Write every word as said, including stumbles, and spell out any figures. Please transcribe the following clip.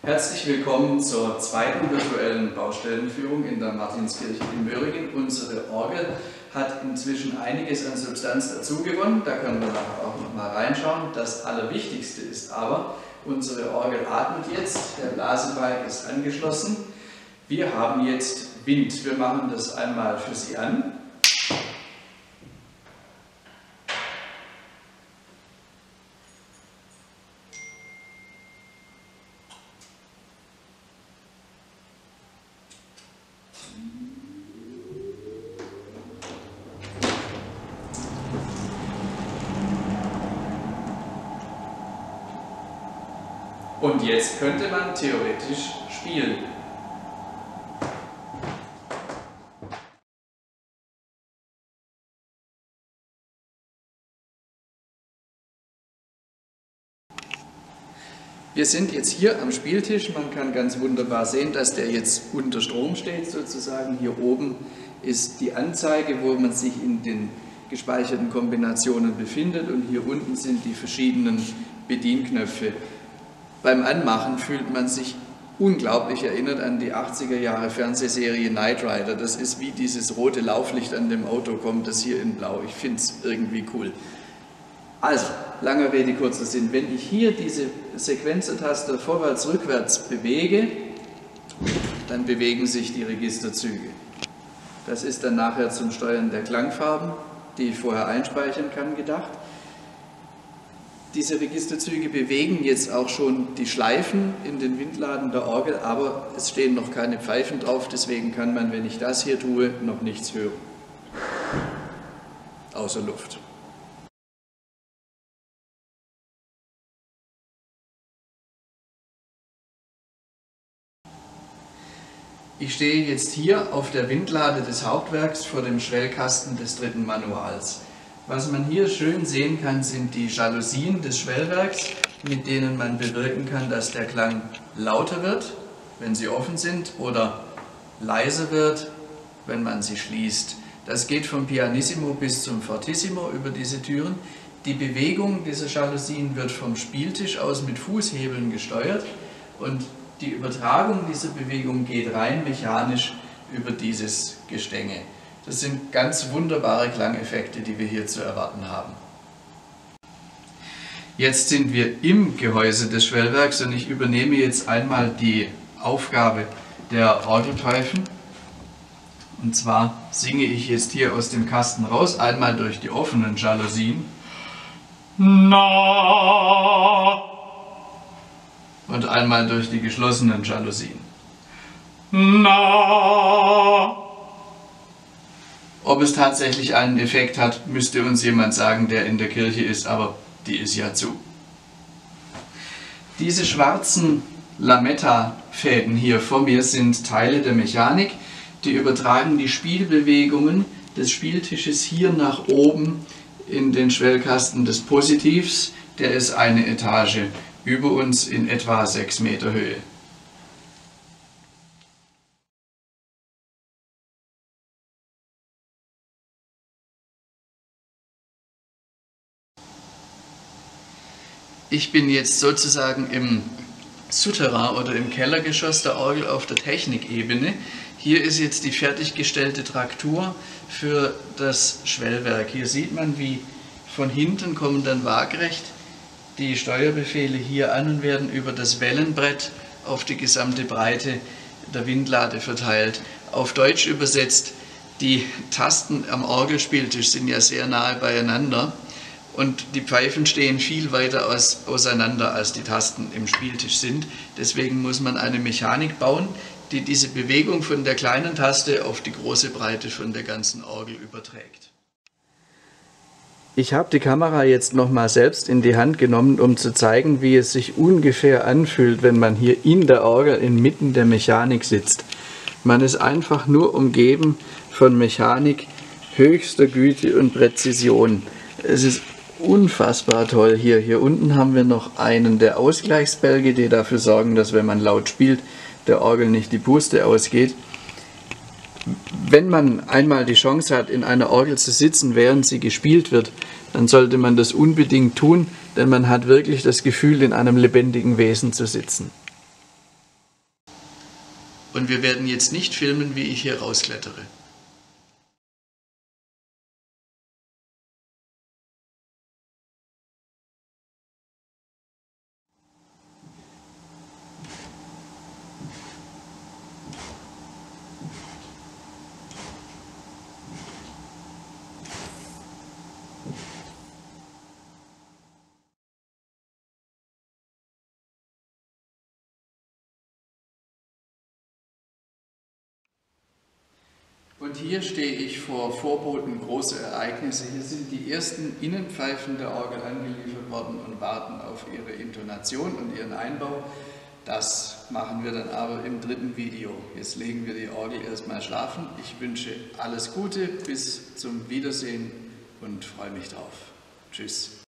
Herzlich willkommen zur zweiten virtuellen Baustellenführung in der Martinskirche in Möhringen. Unsere Orgel hat inzwischen einiges an Substanz dazugewonnen, da können wir nachher auch noch mal reinschauen. Das Allerwichtigste ist aber, unsere Orgel atmet jetzt, der Blasebalg ist angeschlossen. Wir haben jetzt Wind. Wir machen das einmal für Sie an. Und jetzt könnte man theoretisch spielen. Wir sind jetzt hier am Spieltisch. Man kann ganz wunderbar sehen, dass der jetzt unter Strom steht sozusagen. Hier oben ist die Anzeige, wo man sich in den gespeicherten Kombinationen befindet, und hier unten sind die verschiedenen Bedienknöpfe. Beim Anmachen fühlt man sich unglaublich erinnert an die achtziger Jahre Fernsehserie Knight Rider. Das ist wie dieses rote Lauflicht an dem Auto kommt, das hier in Blau. Ich finde es irgendwie cool. Also, langer Rede, kurzer Sinn. Wenn ich hier diese Sequenzertaste vorwärts, rückwärts bewege, dann bewegen sich die Registerzüge. Das ist dann nachher zum Steuern der Klangfarben, die ich vorher einspeichern kann, gedacht. Diese Registerzüge bewegen jetzt auch schon die Schleifen in den Windladen der Orgel, aber es stehen noch keine Pfeifen drauf, deswegen kann man, wenn ich das hier tue, noch nichts hören. Außer Luft. Ich stehe jetzt hier auf der Windlade des Hauptwerks vor dem Schwellkasten des dritten Manuals. Was man hier schön sehen kann, sind die Jalousien des Schwellwerks, mit denen man bewirken kann, dass der Klang lauter wird, wenn sie offen sind, oder leiser wird, wenn man sie schließt. Das geht vom Pianissimo bis zum Fortissimo über diese Türen. Die Bewegung dieser Jalousien wird vom Spieltisch aus mit Fußhebeln gesteuert, und die Übertragung dieser Bewegung geht rein mechanisch über dieses Gestänge. Das sind ganz wunderbare Klangeffekte, die wir hier zu erwarten haben. Jetzt sind wir im Gehäuse des Schwellwerks, und ich übernehme jetzt einmal die Aufgabe der Orgelpfeifen. Und zwar singe ich jetzt hier aus dem Kasten raus, einmal durch die offenen Jalousien. Na. Und einmal durch die geschlossenen Jalousien. Na. Ob es tatsächlich einen Effekt hat, müsste uns jemand sagen, der in der Kirche ist, aber die ist ja zu. Diese schwarzen Lametta-Fäden hier vor mir sind Teile der Mechanik, die übertragen die Spielbewegungen des Spieltisches hier nach oben in den Schwellkasten des Positivs. Der ist eine Etage über uns in etwa sechs Meter Höhe. Ich bin jetzt sozusagen im Souterrain oder im Kellergeschoss der Orgel auf der Technikebene. Hier ist jetzt die fertiggestellte Traktur für das Schwellwerk. Hier sieht man, wie von hinten kommen dann waagrecht die Steuerbefehle hier an und werden über das Wellenbrett auf die gesamte Breite der Windlade verteilt. Auf Deutsch übersetzt, die Tasten am Orgelspieltisch sind ja sehr nahe beieinander. Und die Pfeifen stehen viel weiter aus, auseinander, als die Tasten im Spieltisch sind. Deswegen muss man eine Mechanik bauen, die diese Bewegung von der kleinen Taste auf die große Breite von der ganzen Orgel überträgt. Ich habe die Kamera jetzt nochmal selbst in die Hand genommen, um zu zeigen, wie es sich ungefähr anfühlt, wenn man hier in der Orgel inmitten der Mechanik sitzt. Man ist einfach nur umgeben von Mechanik höchster Güte und Präzision. Es ist unfassbar toll hier. Hier unten haben wir noch einen der Ausgleichsbälge, die dafür sorgen, dass, wenn man laut spielt, der Orgel nicht die Puste ausgeht. Wenn man einmal die Chance hat, in einer Orgel zu sitzen, während sie gespielt wird, dann sollte man das unbedingt tun, denn man hat wirklich das Gefühl, in einem lebendigen Wesen zu sitzen. Und wir werden jetzt nicht filmen, wie ich hier rausklettere. Und hier stehe ich vor Vorboten großer Ereignisse. Hier sind die ersten Innenpfeifen der Orgel angeliefert worden und warten auf ihre Intonation und ihren Einbau. Das machen wir dann aber im dritten Video. Jetzt legen wir die Orgel erstmal schlafen. Ich wünsche alles Gute, bis zum Wiedersehen und freue mich drauf. Tschüss.